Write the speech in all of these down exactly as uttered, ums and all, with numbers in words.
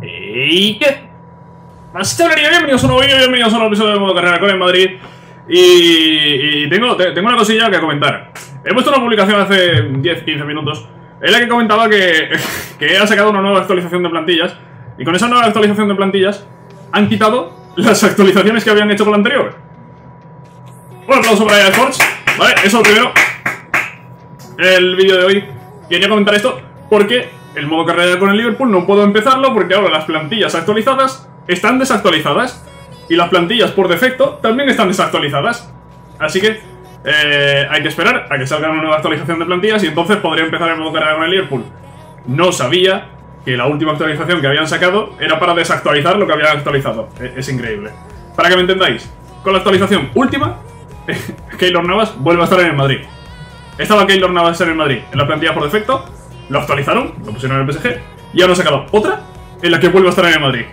¿Y qué? Bienvenidos a un nuevo vídeo, bienvenidos a un nuevo episodio de Modo Carrera con el Madrid. Y, y tengo, tengo una cosilla que comentar. He puesto una publicación hace diez quince minutos en la que comentaba que, que ha sacado una nueva actualización de plantillas. Y con esa nueva actualización de plantillas han quitado las actualizaciones que habían hecho con la anterior. Un aplauso para eSports. Vale, eso es lo primero. El vídeo de hoy quería comentar esto porque el modo carrera con el Liverpool no puedo empezarlo porque ahora las plantillas actualizadas están desactualizadas y las plantillas por defecto también están desactualizadas. Así que eh, hay que esperar a que salga una nueva actualización de plantillas y entonces podría empezar el modo carrera con el Liverpool. No sabía que la última actualización que habían sacado era para desactualizar lo que habían actualizado. Es, es increíble. Para que me entendáis, con la actualización última, Keylor Navas vuelve a estar en el Madrid. Estaba Keylor Navas en el Madrid en la plantilla por defecto, lo actualizaron, lo pusieron en el P S G y ahora han sacado otra en la que vuelve a estar en el Madrid.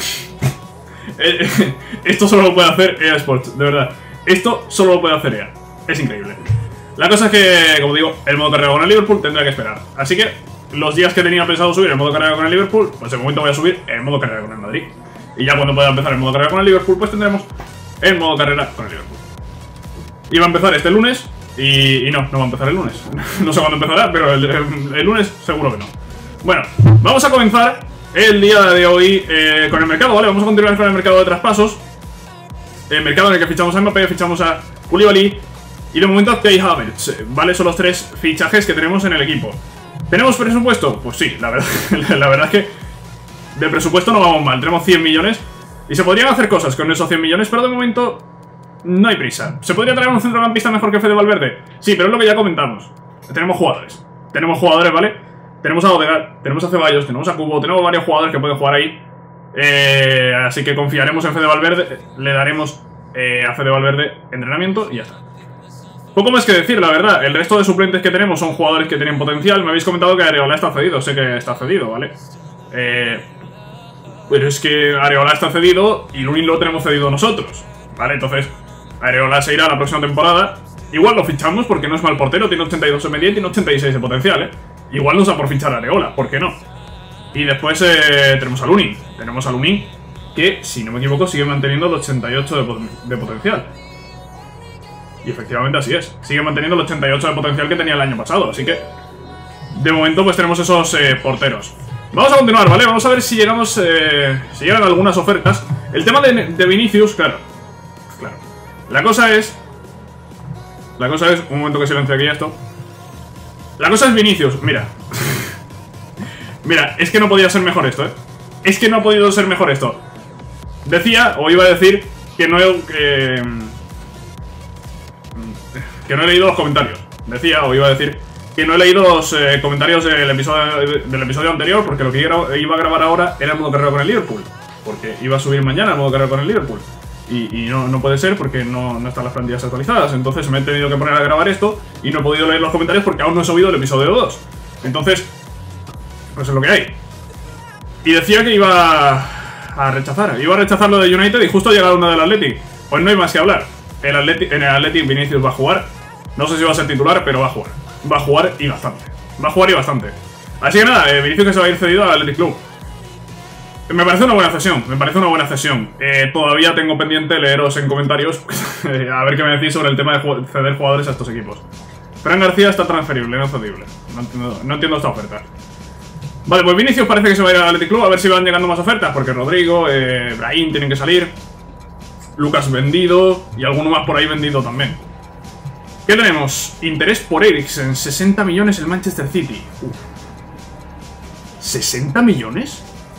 Esto solo lo puede hacer E A Sports, de verdad. Esto solo lo puede hacer E A. Es increíble. La cosa es que, como digo, el modo carrera con el Liverpool tendrá que esperar. Así que los días que tenía pensado subir el modo carrera con el Liverpool, pues de momento voy a subir el modo carrera con el Madrid. Y ya cuando pueda empezar el modo carrera con el Liverpool, pues tendremos el modo carrera con el Liverpool. Y va a empezar este lunes. Y, y no, no va a empezar el lunes. No sé cuándo empezará, pero el, el, el lunes seguro que no. Bueno, vamos a comenzar el día de hoy eh, con el mercado, ¿vale? Vamos a continuar con el mercado de traspasos. El mercado en el que fichamos a Mbappé, fichamos a Koulibaly y de momento a Kai Havertz, ¿vale? Son los tres fichajes que tenemos en el equipo. ¿Tenemos presupuesto? Pues sí, la verdad, la verdad es que de presupuesto no vamos mal. Tenemos cien millones y se podrían hacer cosas con esos cien millones, pero de momento no hay prisa. ¿Se podría traer un centrocampista mejor que Fede Valverde? Sí, pero es lo que ya comentamos. Tenemos jugadores. Tenemos jugadores, ¿vale? Tenemos a Odegaard, tenemos a Ceballos, tenemos a Kubo, tenemos varios jugadores que pueden jugar ahí. Eh, así que confiaremos en Fede Valverde. Le daremos eh, a Fede Valverde entrenamiento y ya está. Poco más que decir, la verdad. El resto de suplentes que tenemos son jugadores que tienen potencial. Me habéis comentado que Areola está cedido. Sé que está cedido, ¿vale? Eh, pero es que Areola está cedido y Lunin lo tenemos cedido nosotros, ¿vale? Entonces Areola se irá la próxima temporada. Igual lo fichamos porque no es mal portero. Tiene ochenta y dos de media y tiene ochenta y seis de potencial, ¿eh? Igual nos da por fichar a Areola, ¿por qué no? Y después eh, tenemos a Lunin. Tenemos a Lunin que, si no me equivoco, sigue manteniendo el ochenta y ocho de, pot de potencial. Y efectivamente así es. Sigue manteniendo el ochenta y ocho de potencial que tenía el año pasado. Así que, de momento, pues tenemos esos eh, porteros. Vamos a continuar, ¿vale? Vamos a ver si llegamos... Eh, si llegan algunas ofertas. El tema de, de Vinicius, claro. Claro. La cosa es... La cosa es... Un momento que silencio aquí esto. La cosa es Vinicius, mira. Mira, es que no podía ser mejor esto, ¿eh? Es que no ha podido ser mejor esto. Decía, o iba a decir, que no he... Que, que no he leído los comentarios. Decía, o iba a decir, que no he leído los eh, comentarios del episodio, del episodio anterior, porque lo que iba a grabar ahora era el modo carrera con el Liverpool. Porque iba a subir mañana el modo carrera con el Liverpool. Y, y no, no puede ser porque no, no están las plantillas actualizadas. Entonces me he tenido que poner a grabar esto y no he podido leer los comentarios porque aún no he subido el episodio dos. Entonces, pues es lo que hay. Y decía que iba a rechazar. Iba a rechazar lo de United y justo ha llegado una del Athletic. Pues no hay más que hablar. El Athletic, en el Athletic Vinicius va a jugar. No sé si va a ser titular, pero va a jugar. Va a jugar y bastante. Va a jugar y bastante. Así que nada, eh, Vinicius que se va a ir cedido al Athletic Club. Me parece una buena cesión, me parece una buena cesión. Eh, todavía tengo pendiente leeros en comentarios a ver qué me decís sobre el tema de ceder jugadores a estos equipos. Fran García está transferible, no cedible. No entiendo, no entiendo esta oferta. Vale, pues Vinicius parece que se va a ir al Athletic Club. A ver si van llegando más ofertas, porque Rodrigo, eh, Brahim tienen que salir. Lucas vendido y alguno más por ahí vendido también. ¿Qué tenemos? Interés por Eriksen, sesenta millones el Manchester City. Uf. ¿sesenta millones?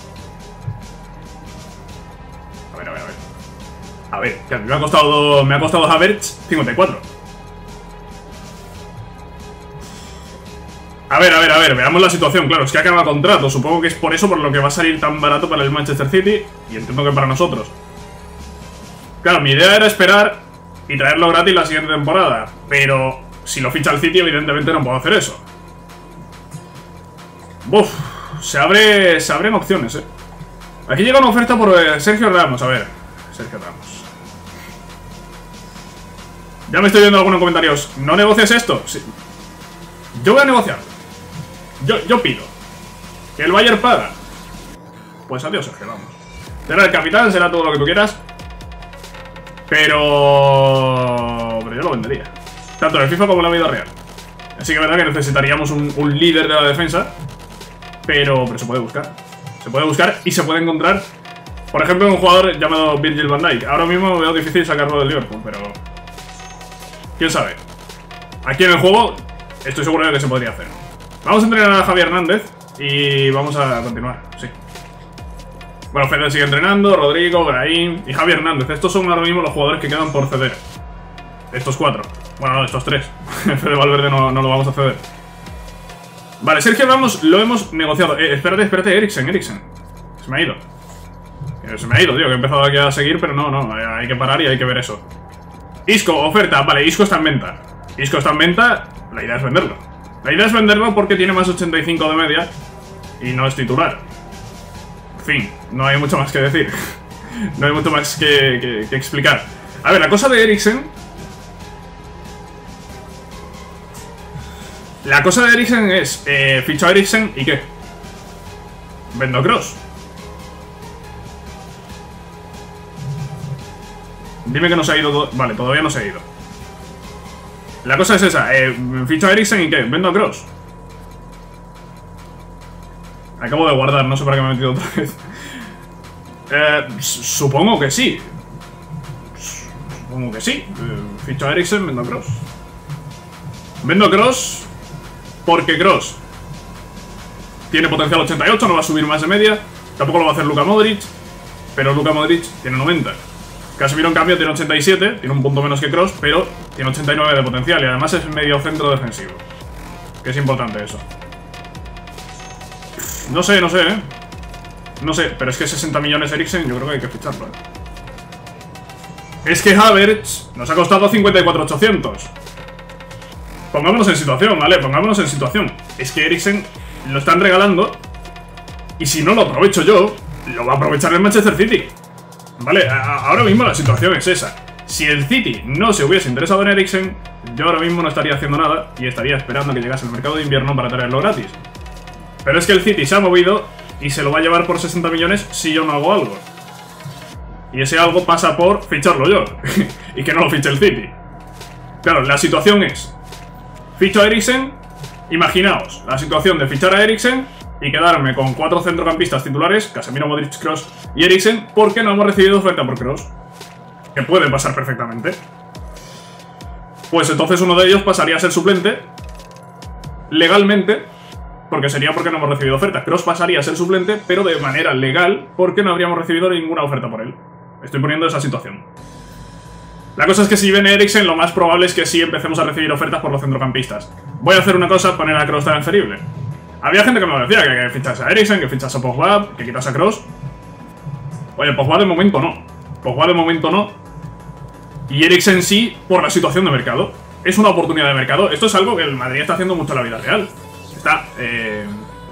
A ver, que me ha costado, me ha costado Havertz cincuenta y cuatro. A ver, a ver, a ver, veamos la situación. Claro, es que acaba contrato. Supongo que es por eso por lo que va a salir tan barato para el Manchester City. Y entiendo que para nosotros. Claro, mi idea era esperar y traerlo gratis la siguiente temporada. Pero si lo ficha el City, evidentemente no puedo hacer eso. Uf, se abre, se abren opciones, eh. Aquí llega una oferta por eh, Sergio Ramos, a ver. Sergio Ramos. Ya me estoy viendo algunos comentarios. ¿No negocias esto? Sí. Yo voy a negociar. Yo, yo pido que el Bayern paga. pues adiós, Sergio, vamos. Será el capitán, será todo lo que tú quieras. Pero... Pero yo lo vendería. Tanto en el FIFA como en la vida real. Así que es verdad que necesitaríamos un, un líder de la defensa. Pero, pero se puede buscar. Se puede buscar y se puede encontrar. Por ejemplo, un jugador llamado Virgil van Dijk. Ahora mismo veo difícil sacarlo del Liverpool, pero... quién sabe. Aquí en el juego estoy seguro de que se podría hacer. Vamos a entrenar a Javi Hernández y vamos a continuar, sí. Bueno, Fede sigue entrenando, Rodrigo, Brahim y Javi Hernández. Estos son ahora mismo los jugadores que quedan por ceder. Estos cuatro. Bueno, no, estos tres. Fede Valverde no, no lo vamos a ceder. Vale, Sergio Ramos lo hemos negociado. Eh, espérate, espérate, Eriksen, Eriksen. Se me ha ido. Eh, se me ha ido, tío, que he empezado aquí a seguir, pero no, no, hay que parar y hay que ver eso. Isco, oferta. Vale, Isco está en venta. Isco está en venta, la idea es venderlo. La idea es venderlo porque tiene más ochenta y cinco de media y no es titular. En fin, no hay mucho más que decir. No hay mucho más que, que, que explicar. A ver, la cosa de Eriksen... La cosa de Eriksen es, eh, ficho a Eriksen y ¿qué? Vendo Kroos. Dime que no se ha ido... Vale, todavía no se ha ido. La cosa es esa, eh, ficho a Eriksen y ¿qué? Vendo a Kroos. Acabo de guardar, no sé para qué me he metido otra vez. eh, Supongo que sí. Supongo que sí. eh, Ficho a Eriksen, vendo a Kroos. Vendo a Kroos porque Kroos tiene potencial ochenta y ocho, no va a subir más de media. Tampoco lo va a hacer Luka Modric, pero Luka Modric tiene noventa. Casemiro en cambio tiene ochenta y siete, tiene un punto menos que Kroos, pero tiene ochenta y nueve de potencial y además es medio centro defensivo. Que es importante eso. No sé, no sé, ¿eh? No sé, pero es que sesenta millones Eriksen yo creo que hay que ficharlo, ¿eh? Es que Havertz nos ha costado cincuenta y cuatro mil ochocientos. Pongámonos en situación, ¿vale? Pongámonos en situación. Es que Eriksen lo están regalando y si no lo aprovecho yo, lo va a aprovechar el Manchester City. Vale, ahora mismo la situación es esa. Si el City no se hubiese interesado en Eriksen, yo ahora mismo no estaría haciendo nada y estaría esperando a que llegase el mercado de invierno para traerlo gratis. Pero es que el City se ha movido y se lo va a llevar por sesenta millones si yo no hago algo. Y ese algo pasa por ficharlo yo y que no lo fiche el City. Claro, la situación es: ficho a Eriksen, imaginaos la situación de fichar a Eriksen y quedarme con cuatro centrocampistas titulares, Casemiro, Modric, Kroos y Eriksen, porque no hemos recibido oferta por Kroos. Que puede pasar perfectamente. Pues entonces uno de ellos pasaría a ser suplente legalmente, porque sería porque no hemos recibido oferta. Kroos pasaría a ser suplente, pero de manera legal, porque no habríamos recibido ninguna oferta por él. Estoy poniendo esa situación. La cosa es que si viene Eriksen, lo más probable es que sí empecemos a recibir ofertas por los centrocampistas. Voy a hacer una cosa, poner a Kroos transferible. Había gente que me lo decía, que, que fichase a Eriksen, que fichase a Pogba, que quitase a Kroos. Oye, Pogba de momento no. Pogba de momento no. Y Eriksen sí, por la situación de mercado. Es una oportunidad de mercado. Esto es algo que el Madrid está haciendo mucho en la vida real. Está, eh...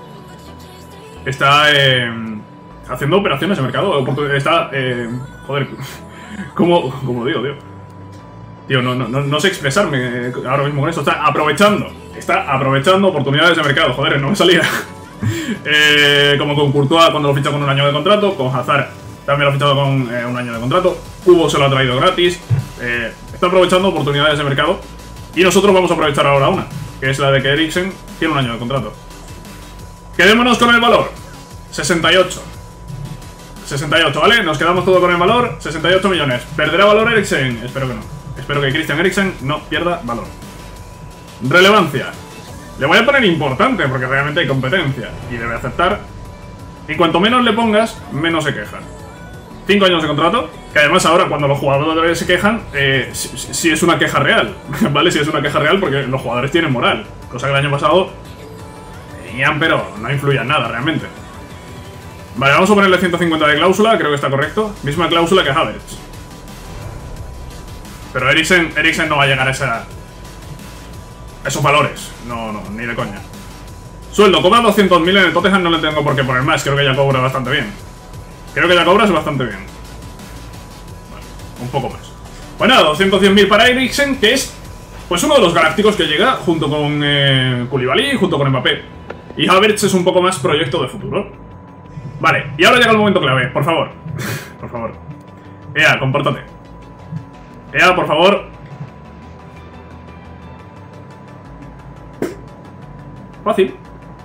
Está, eh... haciendo operaciones de mercado. Está, eh... Joder, ¿cómo, cómo lo digo, tío? Tío, no, no, no sé expresarme ahora mismo con esto. Está aprovechando. Está aprovechando oportunidades de mercado. Joder, no me salía. eh, como con Courtois cuando lo ficha con un año de contrato. Con Hazard también lo ha fichado con eh, un año de contrato. Cubo se lo ha traído gratis. Eh, está aprovechando oportunidades de mercado. Y nosotros vamos a aprovechar ahora una, que es la de que Eriksen tiene un año de contrato. Quedémonos con el valor. sesenta y ocho. sesenta y ocho, ¿vale? Nos quedamos todo con el valor. sesenta y ocho millones. ¿Perderá valor Eriksen? Espero que no. Espero que Christian Eriksen no pierda valor. Relevancia. Le voy a poner importante porque realmente hay competencia y debe aceptar. Y cuanto menos le pongas, menos se queja. cinco años de contrato, que además ahora cuando los jugadores se quejan, eh, si, si es una queja real, ¿vale? Si es una queja real porque los jugadores tienen moral. Cosa que el año pasado tenían, pero no influía en nada realmente. Vale, vamos a ponerle ciento cincuenta de cláusula, creo que está correcto. Misma cláusula que Havertz. Pero Eriksen, Eriksen no va a llegar a, esa, a esos valores. No, no, ni de coña. Sueldo, cobra doscientos mil en el Tottenham, no le tengo por qué poner más. Creo que ya cobra bastante bien. Creo que ya cobras bastante bien. Vale, un poco más. Pues nada, doscientos diez mil para Eriksen, que es pues uno de los galácticos que llega junto con eh, Koulibaly y junto con Mbappé. Y Havertz es un poco más proyecto de futuro. Vale, y ahora llega el momento clave, por favor. Por favor. E A, compórtate. E A, por favor. Fácil.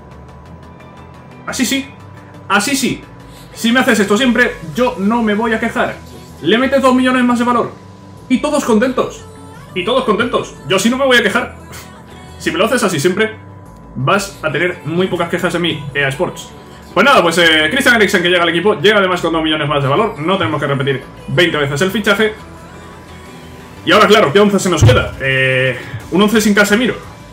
Así sí. Así sí. Si me haces esto siempre, yo no me voy a quejar. Le metes dos millones más de valor. Y todos contentos. Y todos contentos. Yo sí no me voy a quejar. Si me lo haces así siempre, vas a tener muy pocas quejas de mí, E A Sports. Pues nada, pues eh, Christian Eriksen, que llega al equipo, llega además con dos millones más de valor. No tenemos que repetir veinte veces el fichaje. Y ahora, claro, ¿qué once se nos queda? Eh, un once sin Casemiro.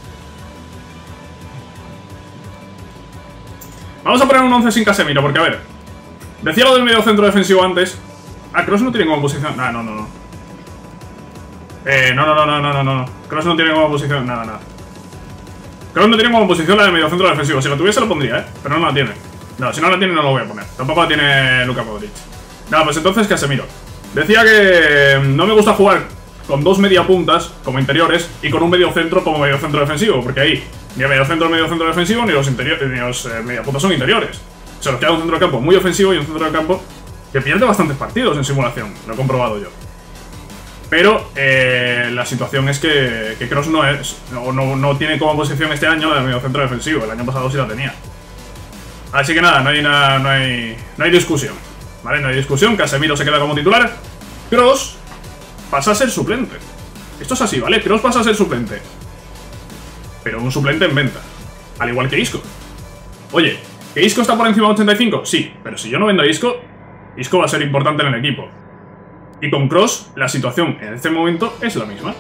Vamos a poner un once sin Casemiro, porque a ver, decía lo del medio centro defensivo antes. Ah, Kroos no tiene como posición. Ah, no, no, no. Eh, no, no, no, no, no, no, no. Kroos no tiene como posición. Nada, nada. Kroos no tiene como posición la de medio centro defensivo. Si la tuviese lo pondría, ¿eh? Pero no la tiene. No, si no la tiene no lo voy a poner. Tampoco la tiene Luka Modric. Nada, pues entonces Casemiro. Decía que no me gusta jugar con dos media puntas como interiores y con un medio centro como medio centro defensivo, porque ahí ni el medio centro medio centro defensivo ni los interiores ni los eh, media puntas son interiores. Se nos queda un centro de campo muy ofensivo y un centro de campo que pierde bastantes partidos en simulación. Lo he comprobado yo. Pero eh, la situación es que, que Kroos no es o no, no tiene como posición este año la de medio centro defensivo. El año pasado sí la tenía. Así que nada, no hay, nada, no hay, no hay discusión. ¿Vale? No hay discusión. Casemiro se queda como titular. Kroos pasa a ser suplente. Esto es así, ¿vale? Kroos pasa a ser suplente. Pero un suplente en venta. Al igual que Isco. Oye, ¿que Isco está por encima de ochenta y cinco? Sí, pero si yo no vendo a Isco, Isco va a ser importante en el equipo. Y con Kroos, la situación en este momento es la misma.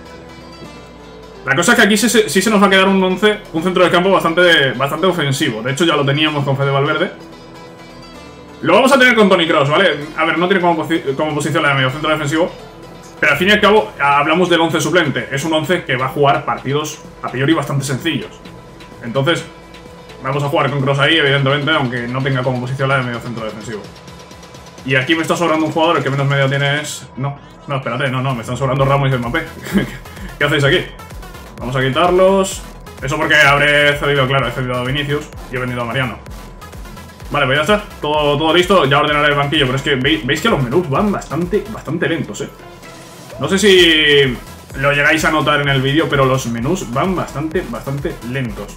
La cosa es que aquí sí, sí se nos va a quedar un once, un centro de campo bastante, bastante ofensivo. De hecho ya lo teníamos con Fede Valverde. Lo vamos a tener con Toni Kroos, ¿vale? A ver, no tiene como, posi como posición la de medio centro defensivo, pero al fin y al cabo hablamos del once suplente. Es un once que va a jugar partidos a priori bastante sencillos. Entonces, vamos a jugar con Kroos ahí, evidentemente, aunque no tenga como posición la de medio centro defensivo. Y aquí me está sobrando un jugador, el que menos medio tiene es... No, no, espérate, no, no, me están sobrando Ramos y Mbappé. ¿Qué hacéis aquí? Vamos a quitarlos. Eso porque habré cedido, claro, he cedido a Vinicius y he vendido a Mariano. Vale, pues ya está, todo, todo listo. Ya ordenaré el banquillo, pero es que veis, veis que los menús van bastante, bastante lentos, eh. No sé si lo llegáis a notar en el vídeo, pero los menús van bastante, bastante lentos.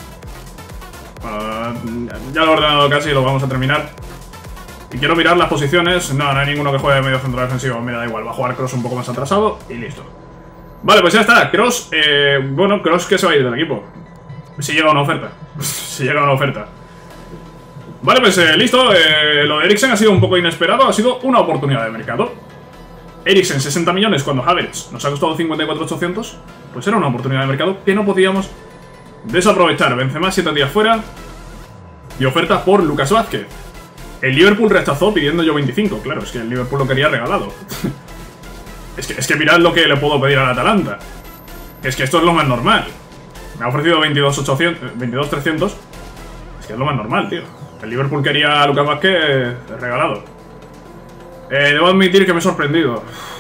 Bueno, ya lo he ordenado casi y lo vamos a terminar. Y quiero mirar las posiciones. No, no hay ninguno que juegue de medio centro defensivo. Mira, da igual, va a jugar Kroos un poco más atrasado y listo. Vale, pues ya está, Kroos, eh, bueno, Kroos que se va a ir del equipo. Si llega una oferta. Si llega una oferta. Vale, pues eh, listo, eh, lo de Eriksen ha sido un poco inesperado, ha sido una oportunidad de mercado. Eriksen, sesenta millones, cuando Havertz nos ha costado cincuenta y cuatro mil ochocientos, pues era una oportunidad de mercado que no podíamos desaprovechar. Benzema siete días fuera y oferta por Lucas Vázquez. El Liverpool rechazó pidiendo yo veinticinco, claro, es que el Liverpool lo quería regalado. Es que, es que mirad lo que le puedo pedir al Atalanta. Es que esto es lo más normal. Me ha ofrecido veintidós mil trescientos. Es que es lo más normal, tío. El Liverpool quería a Lucas Vázquez regalado. Eh, debo admitir que me he sorprendido.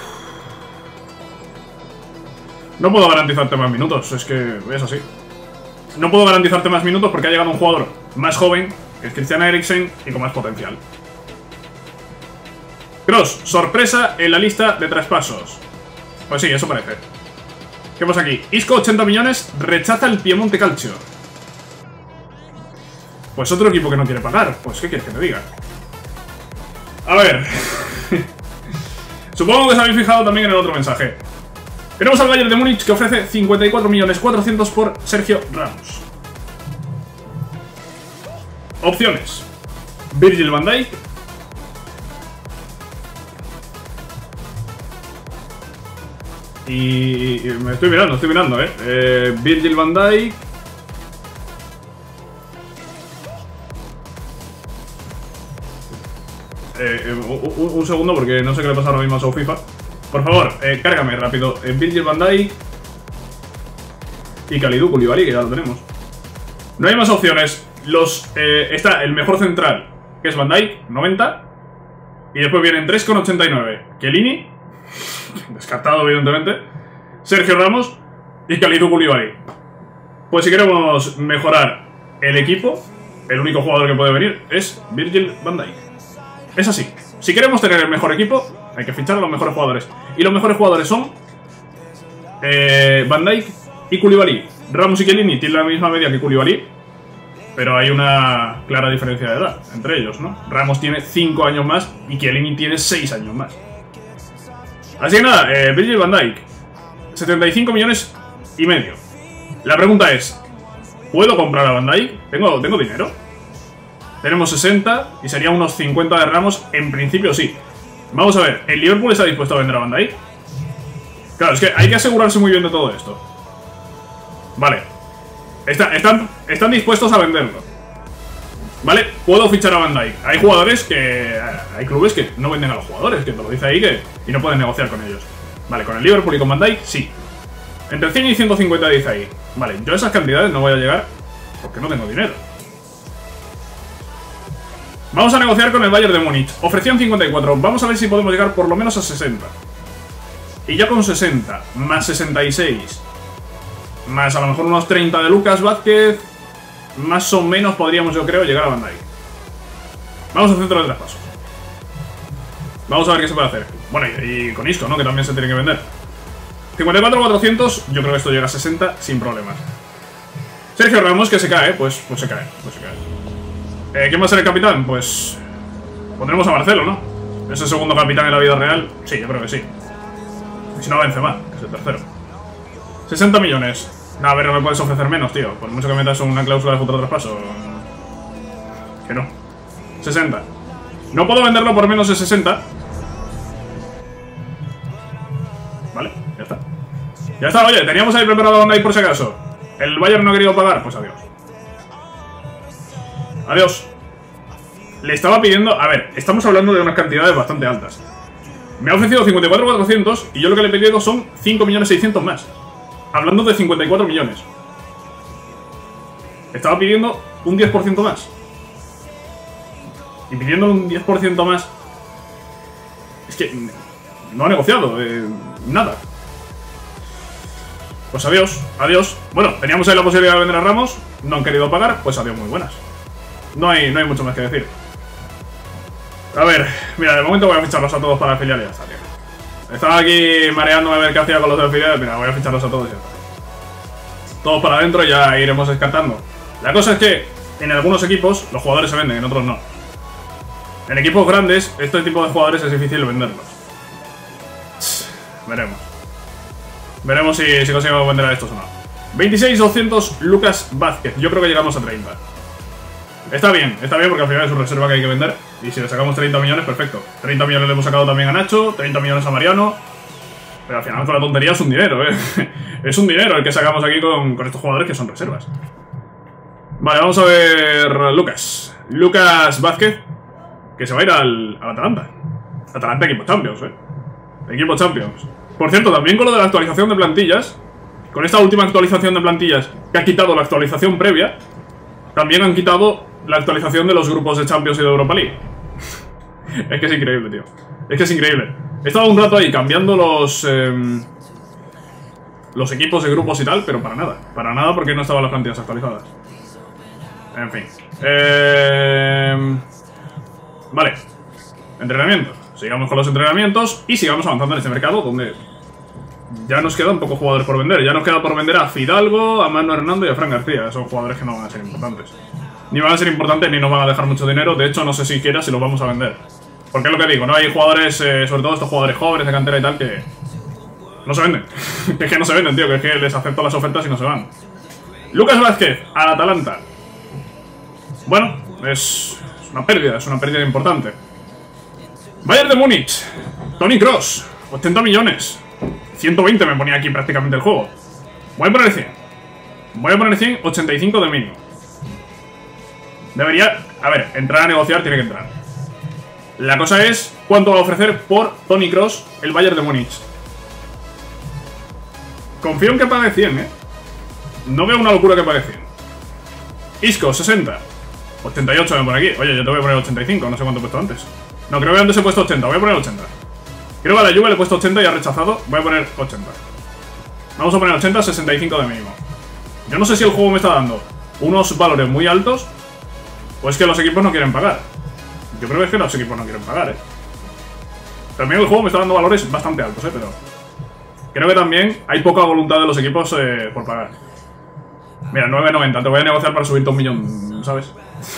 No puedo garantizarte más minutos, es que es así. No puedo garantizarte más minutos porque ha llegado un jugador más joven, que es Christian Eriksen, y con más potencial. Kroos, sorpresa en la lista de traspasos. Pues sí, eso parece. ¿Qué pasa aquí? Isco, ochenta millones, rechaza el Piemonte Calcio. Pues otro equipo que no quiere pagar. Pues ¿qué quieres que te diga? A ver. Supongo que os habéis fijado también en el otro mensaje. Tenemos al Bayern de Múnich que ofrece cincuenta y cuatro millones cuatrocientos por Sergio Ramos. Opciones: Virgil van Dijk, y, y me estoy mirando, estoy mirando, eh, eh Virgil van Dijk, eh, eh, un, un segundo porque no sé qué le pasa ahora mismo a su FIFA. Por favor, eh, cárgame rápido. eh, Virgil van Dijk y Kalidou Koulibaly, que ya lo tenemos. No hay más opciones. Los, eh, está el mejor central, que es Van Dijk, noventa. Y después vienen tres con ochenta y nueve. Chiellini, descartado evidentemente, Sergio Ramos y Kalidou Koulibaly. Pues si queremos mejorar el equipo, el único jugador que puede venir es Virgil van Dijk. Es así. Si queremos tener el mejor equipo, hay que fichar a los mejores jugadores. Y los mejores jugadores son eh, Van Dijk y Koulibaly. Ramos y Chiellini tienen la misma media que Koulibaly, pero hay una clara diferencia de edad entre ellos, ¿no? Ramos tiene cinco años más y Chiellini tiene seis años más. Así que nada, eh, Virgil van Dijk, setenta y cinco millones y medio. La pregunta es, ¿puedo comprar a Van Dijk? ¿Tengo, ¿Tengo dinero? Tenemos sesenta y serían unos cincuenta de Ramos. En principio sí. Vamos a ver, ¿el Liverpool está dispuesto a vender a Van Dijk? Claro, es que hay que asegurarse muy bien de todo esto. Vale. Está, están, están dispuestos a venderlo. Vale, puedo fichar a Van Dijk. Hay jugadores que... Hay clubes que no venden a los jugadores, que te lo dice ahí que, y no pueden negociar con ellos. Vale, con el Liverpool y con Van Dijk, sí. Entre cien y ciento cincuenta dice ahí. Vale, yo a esas cantidades no voy a llegar porque no tengo dinero. Vamos a negociar con el Bayern de Múnich. Ofrecían cincuenta y cuatro. Vamos a ver si podemos llegar por lo menos a sesenta. Y ya con sesenta, más sesenta y seis, más a lo mejor unos treinta de Lucas Vázquez, más o menos podríamos, yo creo, llegar a Van Dijk. Vamos al centro de traspasos. Vamos a ver qué se puede hacer. Bueno, y, y con Isco, ¿no? Que también se tiene que vender. cincuenta y cuatro cuatrocientos, yo creo que esto llega a sesenta sin problemas. Sergio Ramos, que se cae, pues, pues se cae, pues se cae. Eh, ¿Quién va a ser el capitán? Pues pondremos a Marcelo, ¿no? ¿Es el segundo capitán en la vida real? Sí, yo creo que sí. Y si no, Benzema, que es el tercero. sesenta millones. No, a ver, no me puedes ofrecer menos, tío. Por mucho que metas una cláusula de futuro traspaso. Que no. sesenta. No puedo venderlo por menos de sesenta. Vale, ya está. Ya está, oye, teníamos ahí preparado a Van Dijk por si acaso. El Bayern no ha querido pagar, pues adiós. Adiós. Le estaba pidiendo... A ver, estamos hablando de unas cantidades bastante altas. Me ha ofrecido cincuenta y cuatro cuatrocientos y yo lo que le he pedido son cinco millones seiscientos más. Hablando de cincuenta y cuatro millones. Estaba pidiendo un diez por ciento más. Y pidiéndole un diez por ciento más... Es que... No ha negociado. Eh, nada. Pues adiós. Adiós. Bueno, teníamos ahí la posibilidad de vender a Ramos. No han querido pagar. Pues adiós, muy buenas. No hay, no hay mucho más que decir. A ver, mira, de momento voy a ficharlos a todos para el filial y ya está, tío. Estaba aquí mareándome a ver qué hacía con los del filial. Mira, voy a ficharlos a todos y ya está. Todos para adentro y ya iremos descartando. La cosa es que en algunos equipos los jugadores se venden, en otros no. En equipos grandes, este tipo de jugadores es difícil venderlos. Veremos. Veremos si, si conseguimos vender a estos o no. veintiséis doscientos Lucas Vázquez. Yo creo que llegamos a treinta. Está bien, está bien porque al final es una reserva que hay que vender. Y si le sacamos treinta millones, perfecto. treinta millones le hemos sacado también a Nacho, treinta millones a Mariano. Pero al final con la tontería es un dinero, ¿eh? Es un dinero el que sacamos aquí con, con estos jugadores que son reservas. Vale, vamos a ver Lucas. Lucas Vázquez, que se va a ir al, al Atalanta. Atalanta equipo Champions, ¿eh? Equipo Champions. Por cierto, también con lo de la actualización de plantillas, con esta última actualización de plantillas que ha quitado la actualización previa, también han quitado la actualización de los grupos de Champions y de Europa League. Es que es increíble, tío. Es que es increíble. He estado un rato ahí cambiando los... Eh, los equipos de grupos y tal, pero para nada. Para nada porque no estaban las plantillas actualizadas. En fin. Eh, vale. Entrenamiento. Sigamos con los entrenamientos y sigamos avanzando en este mercado donde ya nos quedan pocos jugadores por vender. Ya nos queda por vender a Fidalgo, a Manu Hernando y a Fran García. Son jugadores que no van a ser importantes. Ni van a ser importantes ni nos van a dejar mucho dinero. De hecho, no sé siquiera si los vamos a vender. Porque es lo que digo, ¿no? Hay jugadores, eh, sobre todo estos jugadores jóvenes de cantera y tal, que no se venden. Que es que no se venden, tío. Que es que les acepto las ofertas y no se van. Lucas Vázquez, al Atalanta. Bueno, es una pérdida, es una pérdida importante. Bayern de Múnich, Toni Kroos, ochenta millones. ciento veinte me ponía aquí prácticamente el juego. Voy a poner cien. Voy a poner cien, ochenta y cinco de mínimo. Debería... A ver, entrar a negociar tiene que entrar. La cosa es cuánto va a ofrecer por Toni Kroos el Bayern de Múnich. Confío en que pague cien, ¿eh? No veo una locura que pague cien. Isco, sesenta. ochenta y ocho me pone aquí. Oye, yo te voy a poner ochenta y cinco, no sé cuánto he puesto antes. No, creo que antes he puesto ochenta, voy a poner ochenta. Creo que a la Juve le he puesto ochenta y ha rechazado. Voy a poner ochenta. Vamos a poner ochenta, sesenta y cinco de mínimo. Yo no sé si el juego me está dando unos valores muy altos ¿O es que los equipos no quieren pagar? Yo creo que es que los equipos no quieren pagar, ¿eh? También el juego me está dando valores bastante altos, ¿eh? Pero creo que también hay poca voluntad de los equipos eh, por pagar. Mira, nueve noventa, te voy a negociar para subirte un millón, ¿sabes?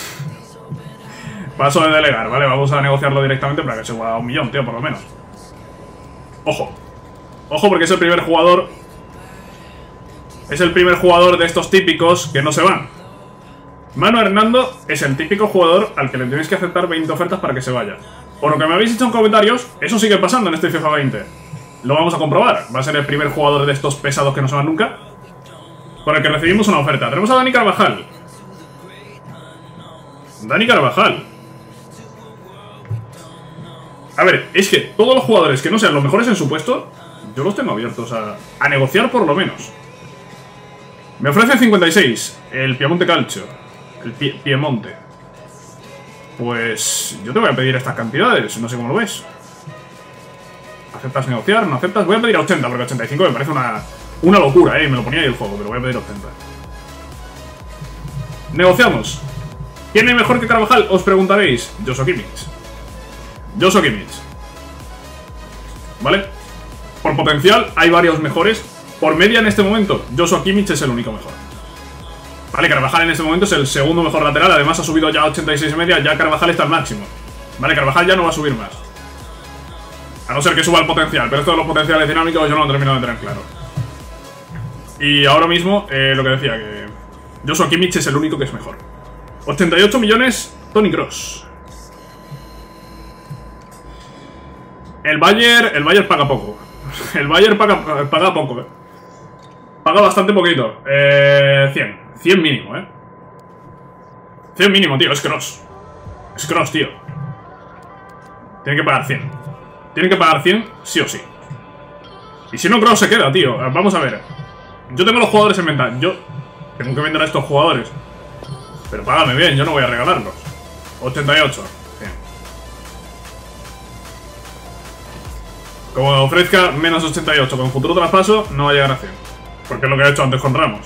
Paso de delegar, ¿vale? Vamos a negociarlo directamente para que se suba a un millón, tío, por lo menos. Ojo. Ojo porque es el primer jugador... Es el primer jugador de estos típicos que no se van. Manu Hernando es el típico jugador al que le tenéis que aceptar veinte ofertas para que se vaya. Por lo que me habéis dicho en comentarios, eso sigue pasando en este FIFA veinte. Lo vamos a comprobar. Va a ser el primer jugador de estos pesados que no se van nunca por el que recibimos una oferta. Tenemos a Dani Carvajal. Dani Carvajal. A ver, es que todos los jugadores que no sean los mejores en su puesto, yo los tengo abiertos a, a negociar por lo menos. Me ofrece cincuenta y seis, el Piemonte Calcio. El Pie Piemonte. Pues yo te voy a pedir estas cantidades, no sé cómo lo ves. ¿Aceptas negociar? ¿No aceptas? Voy a pedir ochenta, porque ochenta y cinco me parece una, una locura, eh. Me lo ponía ahí el juego, pero voy a pedir ochenta. Negociamos. ¿Quién es mejor que Carvajal? Os preguntaréis. Joshua Kimmich. Joshua Kimmich. ¿Vale? Por potencial hay varios mejores. Por media en este momento, Joshua Kimmich es el único mejor. Vale, Carvajal en este momento es el segundo mejor lateral. Además ha subido ya a ochenta y seis y media. Ya Carvajal está al máximo. Vale, Carvajal ya no va a subir más. A no ser que suba el potencial. Pero esto de los potenciales dinámicos yo no lo he terminado de tener claro. Y ahora mismo, eh, lo que decía, que Joshua Kimmich es el único que es mejor. ochenta y ocho millones, Toni Kroos. El Bayern, el Bayern paga poco. El Bayern paga, paga poco, eh. Paga bastante poquito. Eh, cien. cien mínimo, eh. cien mínimo, tío. Es Kroos. Es Kroos, tío. Tienen que pagar cien. Tienen que pagar cien, sí o sí. Y si no, Kroos se queda, tío. Vamos a ver. Yo tengo los jugadores en venta. Yo tengo que vender a estos jugadores. Pero págame bien, yo no voy a regalarlos. ochenta y ocho. Bien. Como ofrezca menos ochenta y ocho con futuro traspaso, no va a llegar a cien. Porque es lo que he hecho antes con Ramos.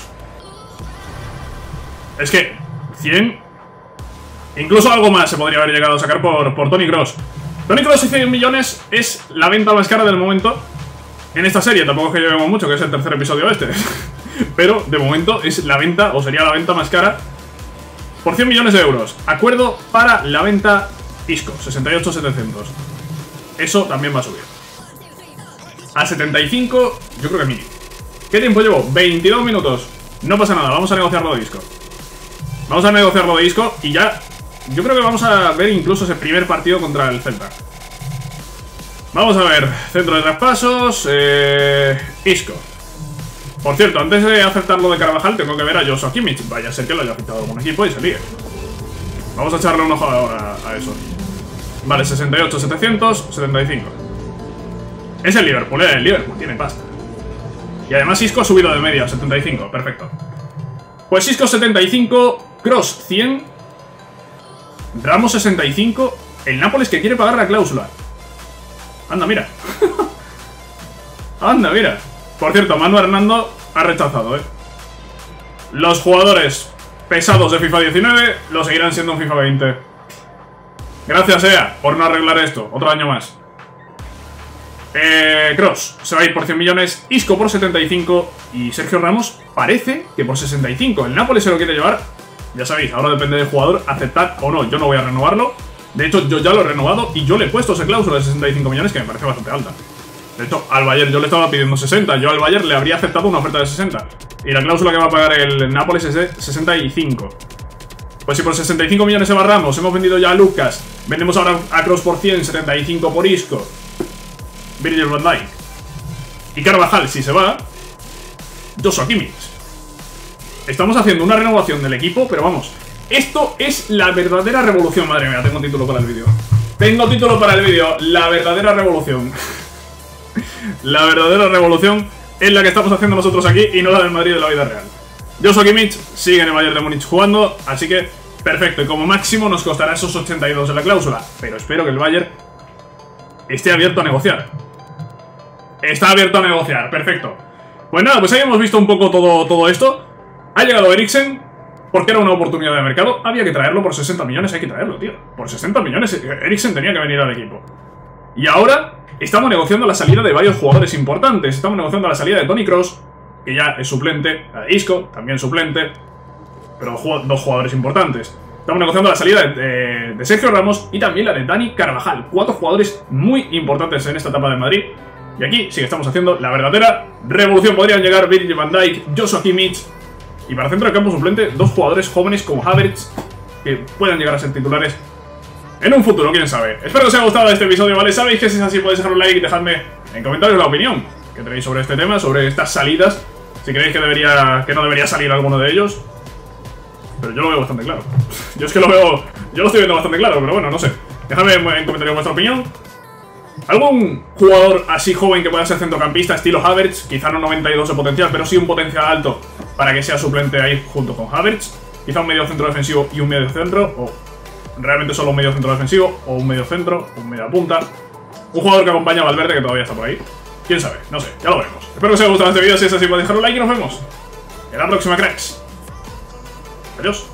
Es que cien... Incluso algo más se podría haber llegado a sacar por, por Toni Kroos. Toni Kroos y cien millones es la venta más cara del momento en esta serie. Tampoco es que llevemos mucho, que es el tercer episodio este. Pero de momento es la venta, o sería la venta más cara, por cien millones de euros. Acuerdo para la venta Isco, sesenta y ocho mil setecientos. Eso también va a subir. A setenta y cinco, yo creo que mínimo. ¿Qué tiempo llevo? veintidós minutos. No pasa nada, vamos a negociarlo de Isco. Vamos a negociarlo de Isco y ya... Yo creo que vamos a ver incluso ese primer partido contra el Celta. Vamos a ver. Centro de traspasos. Eh, Isco. Por cierto, antes de aceptar lo de Carvajal, tengo que ver a Joshua Kimmich. Vaya a ser que lo haya aceptado algún equipo y se líe. Vamos a echarle un ojo ahora a eso. Vale, sesenta y ocho mil setecientos, setenta y cinco. Es el Liverpool, eh. El Liverpool tiene pasta. Y además Isco ha subido de media, setenta y cinco. Perfecto. Pues Isco setenta y cinco, Kroos cien, Ramos sesenta y cinco. El Nápoles que quiere pagar la cláusula. Anda, mira. Anda, mira. Por cierto, Manu Hernando ha rechazado, eh. Los jugadores pesados de FIFA diecinueve lo seguirán siendo en FIFA veinte. Gracias, E A, por no arreglar esto. Otro año más. Eh, Kroos se va a ir por cien millones, Isco por setenta y cinco y Sergio Ramos parece que por sesenta y cinco. El Nápoles se lo quiere llevar. Ya sabéis, ahora depende del jugador aceptar o no. Yo no voy a renovarlo. De hecho, yo ya lo he renovado y yo le he puesto esa cláusula de sesenta y cinco millones que me parece bastante alta. De hecho, al Bayern yo le estaba pidiendo sesenta. Yo al Bayern le habría aceptado una oferta de sesenta. Y la cláusula que va a pagar el Nápoles es de sesenta y cinco. Pues si por sesenta y cinco millones se va Ramos, hemos vendido ya a Lucas, vendemos ahora a Kroos por cien, setenta y cinco por Isco, Virgil van Dijk y Carvajal, si se va, Joshua Kimmich. Estamos haciendo una renovación del equipo, pero vamos, esto es la verdadera revolución. Madre mía, tengo título para el vídeo. Tengo título para el vídeo, la verdadera revolución. La verdadera revolución es la que estamos haciendo nosotros aquí y no la del Madrid de la vida real. Joshua Kimmich sigue en el Bayern de Múnich jugando, así que perfecto. Y como máximo nos costará esos ochenta y dos en la cláusula. Pero espero que el Bayern esté abierto a negociar. Está abierto a negociar, perfecto. Pues nada, pues ahí hemos visto un poco todo, todo esto. Ha llegado Eriksen. porque era una oportunidad de mercado, había que traerlo por sesenta millones, hay que traerlo, tío. Por sesenta millones, Eriksen tenía que venir al equipo. Y ahora estamos negociando la salida de varios jugadores importantes. Estamos negociando la salida de Toni Kroos, que ya es suplente, la de Isco, también suplente, pero dos jugadores importantes. Estamos negociando la salida de, de, de Sergio Ramos y también la de Dani Carvajal. Cuatro jugadores muy importantes en esta etapa de Madrid. Y aquí sí que estamos haciendo la verdadera revolución. Podrían llegar Virgil van Dijk, Joshua Kimmich. Y para centro de campo suplente, dos jugadores jóvenes como Havertz, que puedan llegar a ser titulares en un futuro, quién sabe. Espero que os haya gustado este episodio, ¿vale? Sabéis que si es así podéis dejar un like y dejadme en comentarios la opinión que tenéis sobre este tema, sobre estas salidas. Si creéis que debería, que no debería salir alguno de ellos. Pero yo lo veo bastante claro. Yo es que lo veo... Yo lo estoy viendo bastante claro, pero bueno, no sé. Dejadme en comentarios vuestra opinión. ¿Algún jugador así joven que pueda ser centrocampista, estilo Havertz? Quizá no noventa y dos de potencial, pero sí un potencial alto para que sea suplente ahí junto con Havertz. Quizá un medio centro defensivo y un medio centro, o realmente solo un medio centro defensivo, o un medio centro, un media punta. Un jugador que acompaña a Valverde, que todavía está por ahí. Quién sabe, no sé, ya lo veremos. Espero que os haya gustado este vídeo, si es así podéis dejar un like y nos vemos en la próxima, cracks. Adiós.